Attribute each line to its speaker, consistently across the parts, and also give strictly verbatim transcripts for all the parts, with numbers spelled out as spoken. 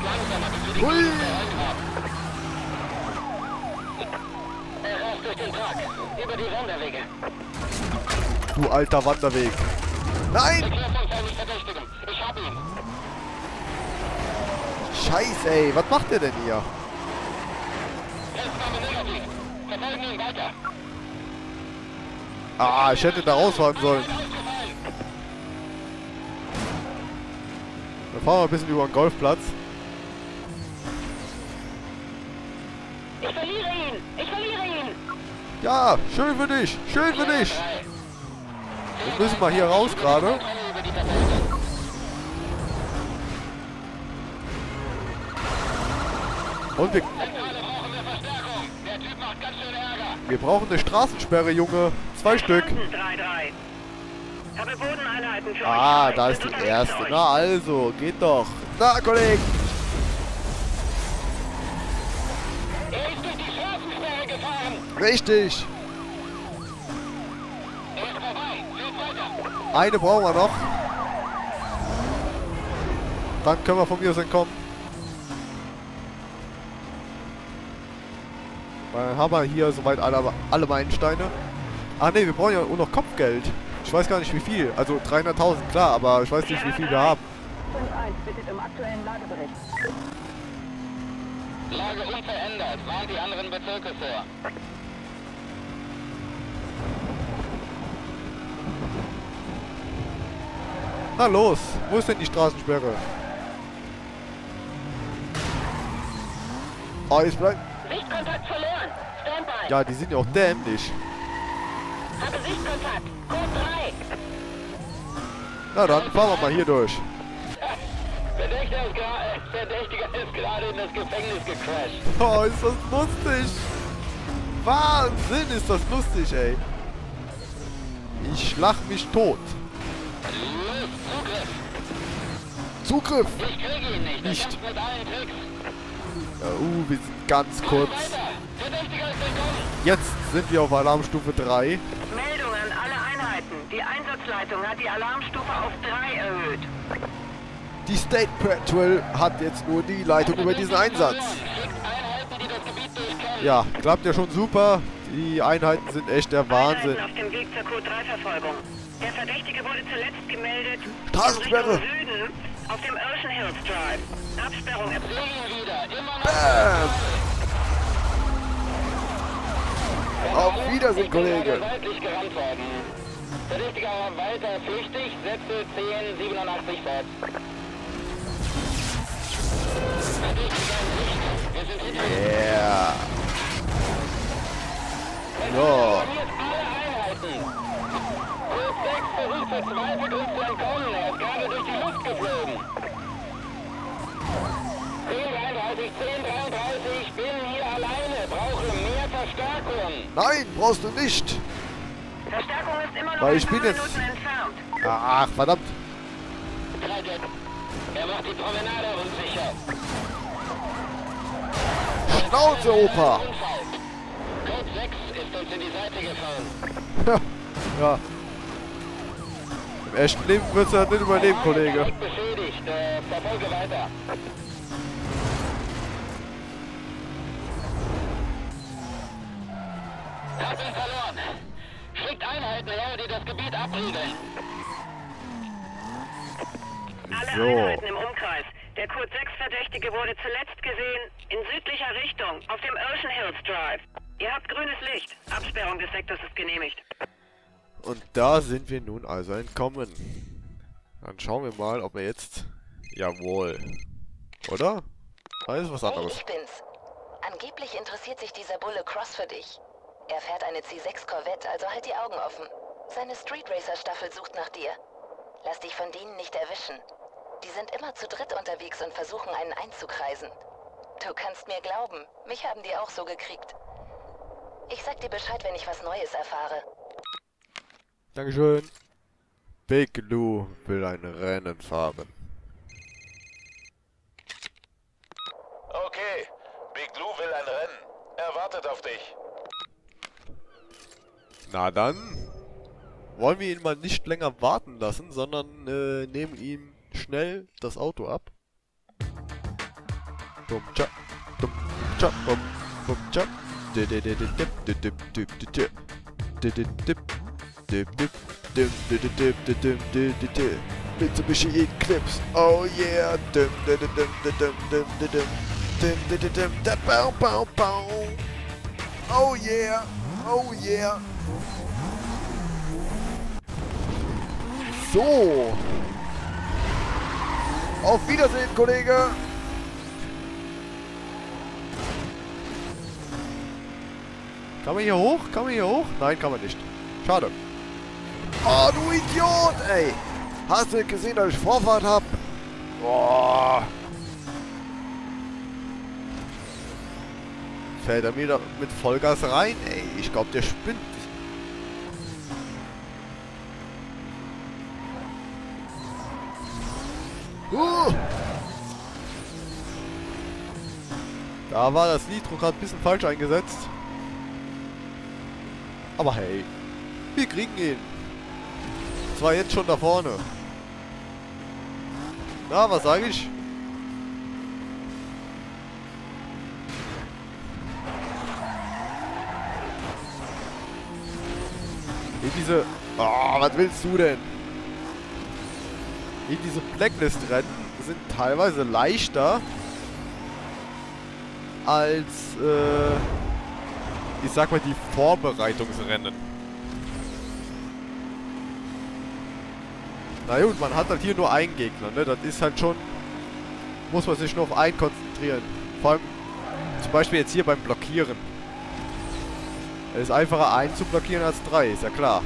Speaker 1: Hui!
Speaker 2: Er rast durch den Park. Über die Wanderwege.
Speaker 1: Du alter Wanderweg. Nein!
Speaker 2: Verkehrsunfall nicht verdächtigen. Ich hab ihn.
Speaker 1: Scheiße, ey. Was macht der denn hier?
Speaker 2: Festnahme negativ. Verfolgen ihn weiter.
Speaker 1: Ah, ich hätte da rausfahren sollen. Dann fahren wir ein bisschen über den Golfplatz.
Speaker 2: Ich verliere ihn. Ich verliere ihn.
Speaker 1: Ja, schön für dich. Schön für dich. Wir müssen mal hier raus gerade. Und wir, wir brauchen eine Straßensperre, Junge. Zwei Stück.
Speaker 2: drei drei. Habe Bodeneinheiten für
Speaker 1: Ah,
Speaker 2: euch.
Speaker 1: da ist die erste. Na also, geht doch. Na, Kollegen.
Speaker 2: Er ist durch die Straßensperre gefahren.
Speaker 1: Richtig.
Speaker 2: Er ist vorbei. Fährt weiter.
Speaker 1: Eine brauchen wir noch. Dann können wir von mir aus entkommen. Dann haben wir hier soweit alle, alle Meilensteine. Ach ne, wir brauchen ja auch noch Kopfgeld. Ich weiß gar nicht wie viel. Also dreihunderttausend, klar, aber ich weiß nicht wie viel wir haben.
Speaker 3: fünf eins bittet im aktuellen Lagebericht.
Speaker 2: Lage unverändert. Warnt die anderen Bezirke vor.
Speaker 1: Na los, wo ist denn die Straßensperre? Oh, jetzt bleibt...
Speaker 2: Sichtkontakt verloren. Standby.
Speaker 1: Ja, die sind ja auch dämlich.
Speaker 2: Habe Sichtkontakt. Code drei.
Speaker 1: Na dann, fahren wir mal hier durch.
Speaker 2: Verdächtiger ist, gra Verdächtiger ist gerade in das Gefängnis gecrashed.
Speaker 1: Oh, ist das lustig. Wahnsinn, ist das lustig, ey. Ich schlag mich tot.
Speaker 2: Los, Zugriff.
Speaker 1: Zugriff.
Speaker 2: Ich kriege ihn nicht.
Speaker 1: Nicht.
Speaker 2: Er kämpft mit allen Tricks.
Speaker 1: Ja, uh, wir sind ganz kurz.
Speaker 2: Weiter. Verdächtiger ist entkommen.
Speaker 1: Jetzt sind wir auf Alarmstufe drei.
Speaker 3: Meldung an alle Einheiten. Die Einsatzleitung hat die Alarmstufe auf drei erhöht.
Speaker 1: Die State Patrol hat jetzt nur die Leitung über diesen Einsatz.
Speaker 2: Schickt Einheiten, die das Gebiet durchkennen.
Speaker 1: Ja, klappt ja schon super. Die Einheiten sind echt der Wahnsinn.
Speaker 3: Einheiten auf dem Weg zur Code drei Verfolgung. Der Verdächtige wurde zuletzt gemeldet
Speaker 1: Straßensperre.
Speaker 3: in Richtung Süden auf dem Ocean Hills Drive. Absperrung
Speaker 2: Sehe
Speaker 3: erfolgt.
Speaker 2: ihn wieder. Immer noch.
Speaker 1: Bam. Auf Wiedersehen,
Speaker 2: Ich bin
Speaker 1: Kollege.
Speaker 2: gerade seitlich gerammt worden. Verdächtiger weiter flüchtig. Sätze zehn siebenundachtzig fort. Verdächtiger in Sicht. Wir sind hinter ihm.
Speaker 1: Yeah.
Speaker 2: Verliert
Speaker 1: Ja.
Speaker 2: alle Einheiten. Code sechs versucht verzweifelt uns zu entkommen. Er ist gerade durch die Luft geflogen. zehn dreiunddreißig, zehn dreiunddreißig, ich bin hier alleine. Brauche mehr Verstärkung.
Speaker 1: Nein, brauchst du nicht.
Speaker 3: Verstärkung ist immer noch
Speaker 1: Weil
Speaker 3: ein
Speaker 1: ich
Speaker 3: paar
Speaker 1: bin jetzt-
Speaker 3: Minuten entfernt.
Speaker 1: Ach, verdammt.
Speaker 2: Treitet. Er macht die Promenade unsicher.
Speaker 1: Schnauze, Opa.
Speaker 2: Unfall. Code sechs ist uns in die Seite gefahren.
Speaker 1: Ja. Im echten Leben wirst du das nicht überleben, Kollege.
Speaker 2: Direkt beschädigt. Äh, verfolge weiter. Hab ihn verloren. Schickt Einheiten her, die das Gebiet abriegeln.
Speaker 3: Alle
Speaker 1: So.
Speaker 3: Einheiten im Umkreis. Der Code sechs Verdächtige wurde zuletzt gesehen in südlicher Richtung auf dem Ocean Hills Drive. Ihr habt grünes Licht. Absperrung des Sektors ist genehmigt.
Speaker 1: Und da sind wir nun also entkommen. Dann schauen wir mal, ob wir jetzt... Jawohl. Oder? Ah, ist was
Speaker 4: Hey,
Speaker 1: anderes.
Speaker 4: ich bin's. Angeblich interessiert sich dieser Bulle Cross für dich. Er fährt eine C sechs Corvette, also halt die Augen offen. Seine Street Racer Staffel sucht nach dir. Lass dich von denen nicht erwischen. Die sind immer zu dritt unterwegs und versuchen, einen einzukreisen. Du kannst mir glauben, mich haben die auch so gekriegt. Ich sag dir Bescheid, wenn ich was Neues erfahre.
Speaker 1: Dankeschön. Big Lou will ein Rennen fahren.
Speaker 5: Okay, Big Lou will ein Rennen. Er wartet auf dich.
Speaker 1: Na dann wollen wir ihn mal nicht länger warten lassen, sondern äh, nehmen ihm schnell das Auto ab. Bum, tja, dum, tja, bum, bum, tja. Dip, dip, dip, dip, dip, dip, dip, dip. Dip, dip, dip, dip, dip, dip, dip, dip, dip, dip, dip, dip, dip. Mitsubishi Eclipse, oh yeah. Dum, dum, dum, dum, dum, dum, dum, dum. Dum, dum, dum, dum, da, bau, bau, bau. Oh yeah, oh yeah. So. Auf Wiedersehen, Kollege. Kann man hier hoch? Kann man hier hoch? Nein, kann man nicht. Schade. Oh, du Idiot, ey. Hast du gesehen, dass ich Vorfahrt hab? Boah. Fällt er mir da mit Vollgas rein? Ey, ich glaube, der spinnt. Uh. Da war das Nitro gerade ein bisschen falsch eingesetzt. Aber hey, wir kriegen ihn. Zwar jetzt schon da vorne. Na, was sage ich? In diese... Oh, was willst du denn? In diese Blacklist-Rennen sind teilweise leichter als, äh, ich sag mal, die Vorbereitungsrennen. Na gut, man hat halt hier nur einen Gegner, ne? Das ist halt schon... Muss man sich nur auf einen konzentrieren. Vor allem, zum Beispiel jetzt hier beim Blockieren. Es ist einfacher, einen zu blockieren als drei, ist ja klar.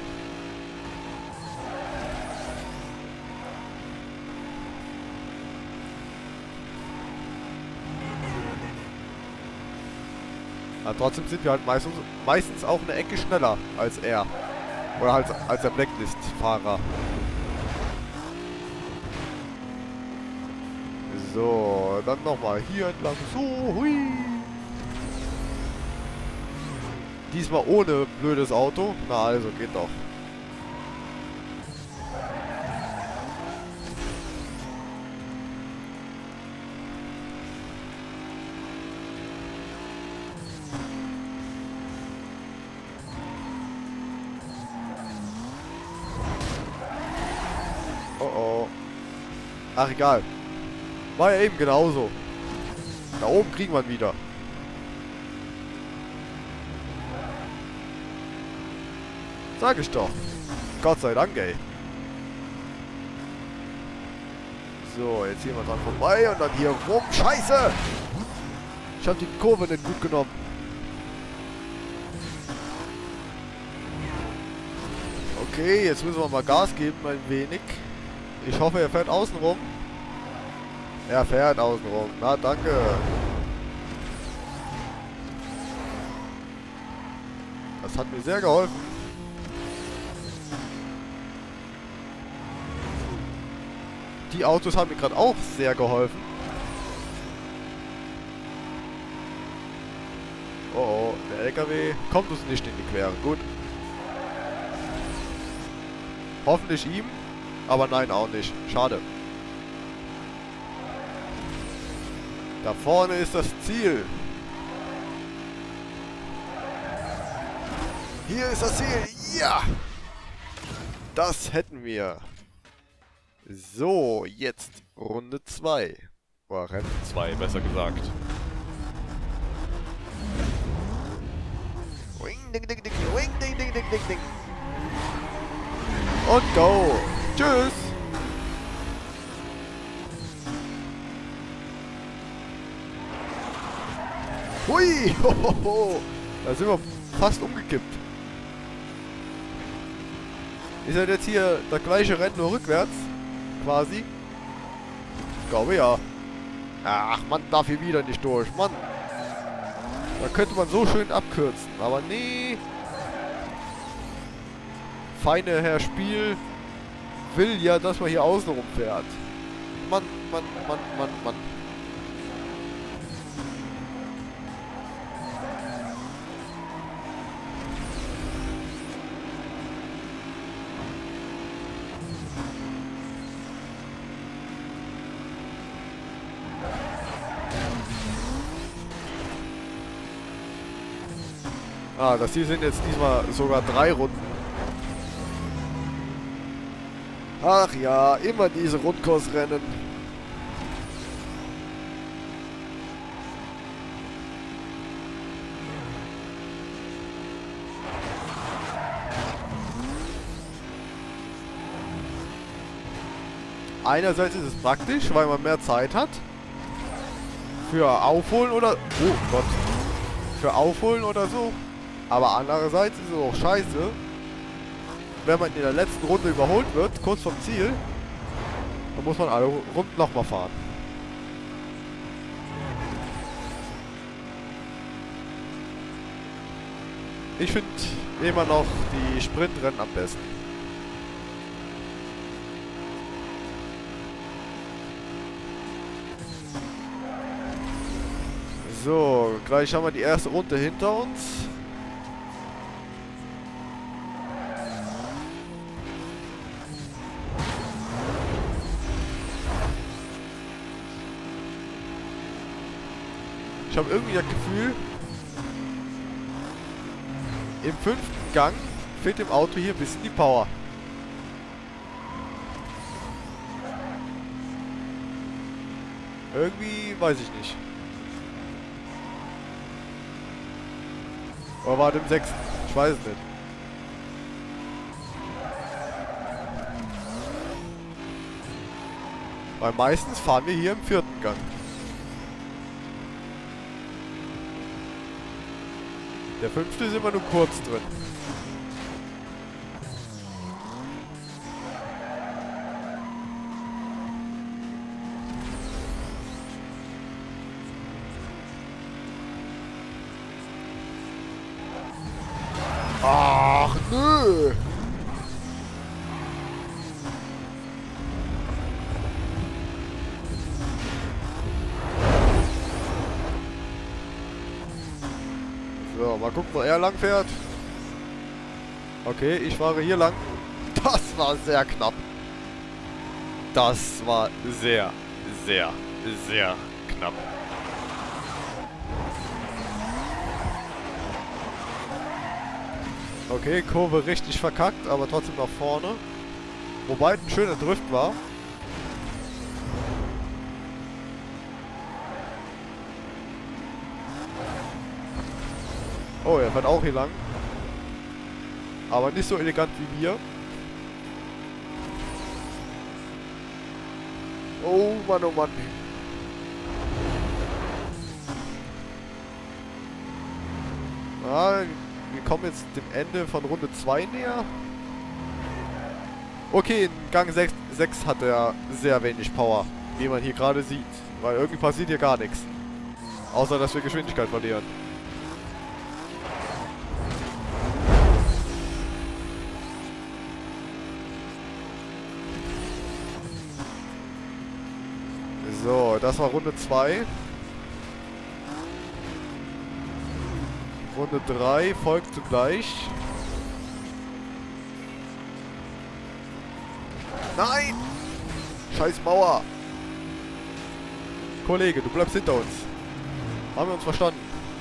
Speaker 1: Aber trotzdem sind wir halt meistens, meistens auch eine Ecke schneller als er. Oder halt als der Blacklist-Fahrer. So, dann nochmal hier entlang. So, hui. Diesmal ohne blödes Auto. Na also, geht doch. Oh oh. Ach, egal. War ja eben genauso. Da oben kriegen wir ihn wieder. Sag ich doch. Gott sei Dank, ey. So, jetzt hier mal dran vorbei und dann hier rum. Scheiße! Ich habe die Kurve nicht gut genommen. Okay, jetzt müssen wir mal Gas geben, ein wenig. Ich hoffe, er fährt außen rum. Er fährt außen rum. Na, danke. Das hat mir sehr geholfen. Die Autos haben mir gerade auch sehr geholfen. Oh oh, der L K W kommt uns nicht in die Quere. Gut. Hoffentlich ihm. Aber nein, auch nicht. Schade. Da vorne ist das Ziel. Hier ist das Ziel. Ja! Das hätten wir. So, jetzt Runde zwei. Oder Rennen zwei, besser gesagt. Wing, ding, ding, ding, wing, ding, ding, ding, ding, ding. Und go. Tschüss. Hui. Hohoho. Da sind wir fast umgekippt. Ist halt jetzt hier das gleiche Rennen nur rückwärts? Quasi. Ich glaube ja. Ach, man darf hier wieder nicht durch. Mann. Da könnte man so schön abkürzen. Aber nee. Feine Herr Spiel will ja, dass man hier außen rum fährt. Mann, Mann, Mann, Mann, Mann. Ah, das hier sind jetzt diesmal sogar drei Runden. Ach ja, immer diese Rundkursrennen. Einerseits ist es praktisch, weil man mehr Zeit hat. Für Aufholen oder... Oh Gott. Für Aufholen oder so. Aber andererseits ist es auch scheiße, wenn man in der letzten Runde überholt wird, kurz vom Ziel, dann muss man alle Runden nochmal fahren. Ich finde immer noch die Sprintrennen am besten. So, gleich haben wir die erste Runde hinter uns. Ich habe irgendwie das Gefühl, im fünften Gang fehlt dem Auto hier ein bisschen die Power. Irgendwie weiß ich nicht. Oder war das im sechsten? Ich weiß es nicht. Weil meistens fahren wir hier im vierten Gang. Der fünfte ist immer nur kurz drin. Ach, nö! So, mal gucken, wo er lang fährt. Okay, ich fahre hier lang. Das war sehr knapp. Das war sehr, sehr, sehr knapp. Okay, Kurve richtig verkackt, aber trotzdem nach vorne. Wobei ein schöner Drift war. Oh, er fährt auch hier lang. Aber nicht so elegant wie wir. Oh Mann, oh Mann. Ah, wir kommen jetzt dem Ende von Runde zwei näher. Okay, in Gang sechs hat er sehr wenig Power, wie man hier gerade sieht. Weil irgendwie passiert hier gar nichts. Außer, dass wir Geschwindigkeit verlieren. So, das war Runde zwei. Runde drei folgt zugleich. Nein! Scheiß Mauer! Kollege, du bleibst hinter uns. Haben wir uns verstanden?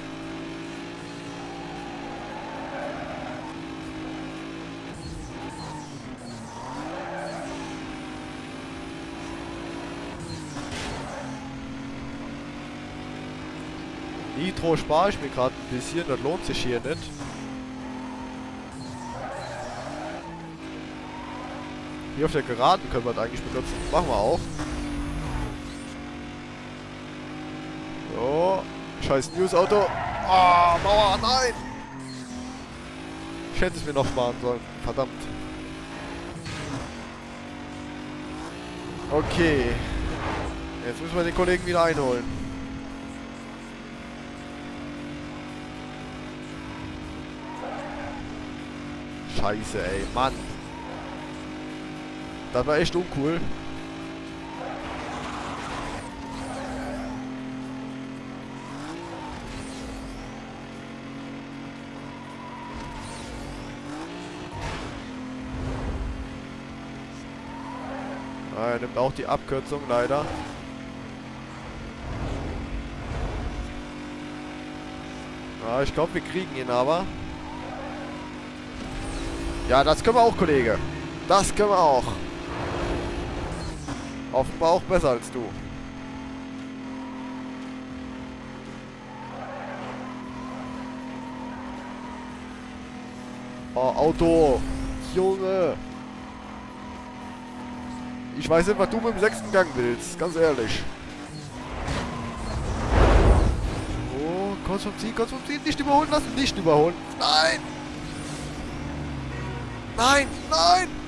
Speaker 1: Nitro spare ich mir gerade ein bisschen, das lohnt sich hier nicht. Hier auf der Geraden können wir das eigentlich benutzen. Machen wir auch. So. Scheiß News-Auto. Ah, oh, Mauer, nein! Ich hätte es mir noch sparen sollen. Verdammt. Okay. Jetzt müssen wir den Kollegen wieder einholen. Scheiße, ey, Mann. Das war echt uncool. Ah, er nimmt auch die Abkürzung, leider. Ah, ich glaube, wir kriegen ihn aber. Ja, das können wir auch, Kollege. Das können wir auch. Offenbar auch besser als du. Oh, Auto. Junge. Ich weiß nicht, was du mit dem sechsten Gang willst. Ganz ehrlich. Oh, kurz vom Ziel, kurz vom Ziel. Nicht überholen lassen. Nicht überholen. Nein. Nein, nein.